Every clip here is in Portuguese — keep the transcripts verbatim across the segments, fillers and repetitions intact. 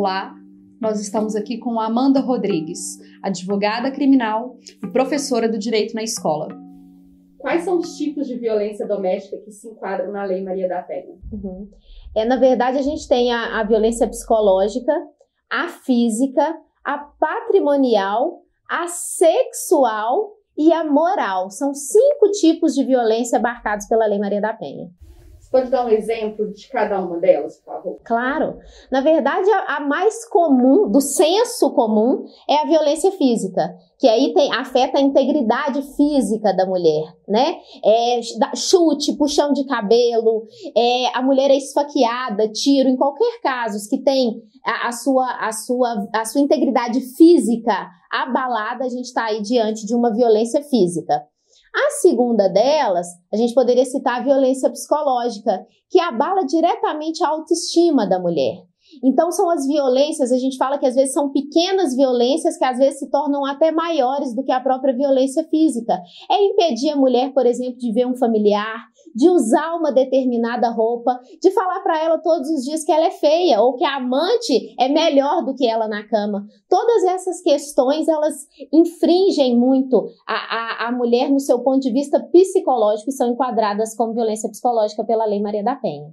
Olá, nós estamos aqui com a Amanda Rodrigues, advogada criminal e professora do Direito na Escola. Quais são os tipos de violência doméstica que se enquadram na Lei Maria da Penha? Uhum. É, na verdade, a gente tem a, a violência psicológica, a física, a patrimonial, a sexual e a moral. São cinco tipos de violência abarcados pela Lei Maria da Penha. Pode dar um exemplo de cada uma delas, por favor? Claro. Na verdade, a, a mais comum, do senso comum, é a violência física, que aí tem, afeta a integridade física da mulher, né? É, chute, puxão de cabelo, é, a mulher é esfaqueada, tiro, em qualquer caso que tem a, a, sua, a, sua, a sua integridade física abalada, a gente está aí diante de uma violência física. A segunda delas, a gente poderia citar a violência psicológica, que abala diretamente a autoestima da mulher. Então, são as violências, a gente fala que às vezes são pequenas violências que às vezes se tornam até maiores do que a própria violência física. É impedir a mulher, por exemplo, de ver um familiar, de usar uma determinada roupa, de falar para ela todos os dias que ela é feia ou que a amante é melhor do que ela na cama. Todas essas questões, elas infringem muito a, a, a mulher no seu ponto de vista psicológico e são enquadradas como violência psicológica pela Lei Maria da Penha.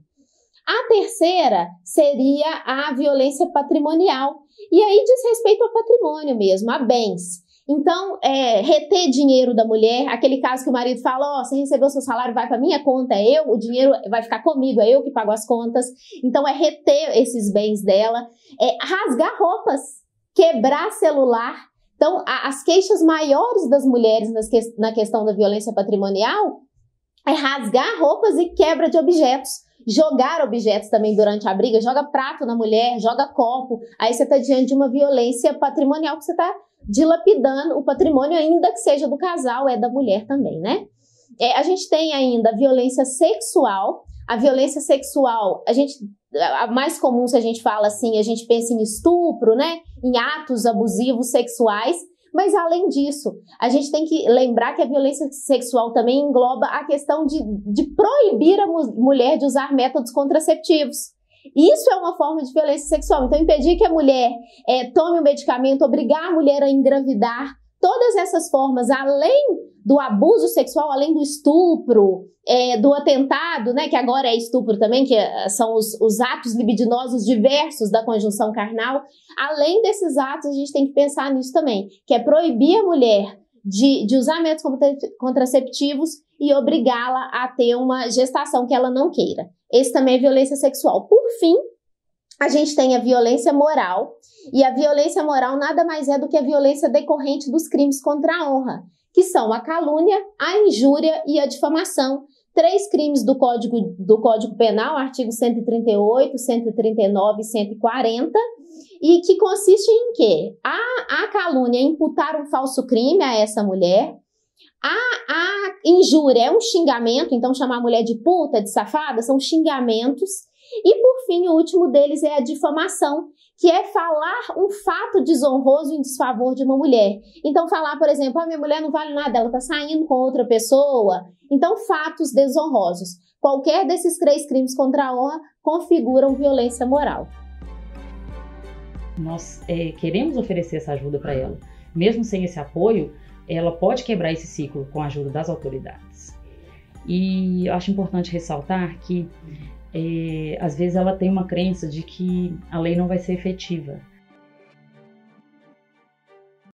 A terceira seria a violência patrimonial, e aí diz respeito ao patrimônio mesmo, a bens. Então, é, reter dinheiro da mulher, aquele caso que o marido fala, ó, oh, você recebeu seu salário, vai para minha conta, é eu, o dinheiro vai ficar comigo, é eu que pago as contas. Então, é reter esses bens dela, é rasgar roupas, quebrar celular. Então, a, as queixas maiores das mulheres nas que, na questão da violência patrimonial é rasgar roupas e quebra de objetos. Jogar objetos também durante a briga, joga prato na mulher, joga copo, aí você está diante de uma violência patrimonial que você está dilapidando o patrimônio, ainda que seja do casal, é da mulher também, né? É, a gente tem ainda a violência sexual. A violência sexual, a gente, a mais comum, se a gente fala assim, a gente pensa em estupro, né? Em atos abusivos sexuais. Mas, além disso, a gente tem que lembrar que a violência sexual também engloba a questão de, de proibir a mu- mulher de usar métodos contraceptivos. Isso é uma forma de violência sexual. Então, impedir que a mulher é, tome o medicamento, obrigar a mulher a engravidar, todas essas formas, além do abuso sexual, além do estupro, é, do atentado, né, que agora é estupro também, que são os, os atos libidinosos diversos da conjunção carnal, além desses atos, a gente tem que pensar nisso também, que é proibir a mulher de, de usar métodos contraceptivos e obrigá-la a ter uma gestação que ela não queira. Esse também é violência sexual. Por fim, a gente tem a violência moral, e a violência moral nada mais é do que a violência decorrente dos crimes contra a honra, que são a calúnia, a injúria e a difamação. Três crimes do Código, do Código Penal, artigo cento e trinta e oito, cento e trinta e nove e cento e quarenta, e que consiste em quê? A, a calúnia é imputar um falso crime a essa mulher. A, a injúria é um xingamento, então chamar a mulher de puta, de safada, são xingamentos. E, por fim, o último deles é a difamação, que é falar um fato desonroso em desfavor de uma mulher. Então, falar, por exemplo, a minha mulher não vale nada, ela está saindo com outra pessoa. Então, fatos desonrosos. Qualquer desses três crimes contra a honra configuram violência moral. Nós é, queremos oferecer essa ajuda para ela. Mesmo sem esse apoio, ela pode quebrar esse ciclo com a ajuda das autoridades. E eu acho importante ressaltar que É, às vezes ela tem uma crença de que a lei não vai ser efetiva.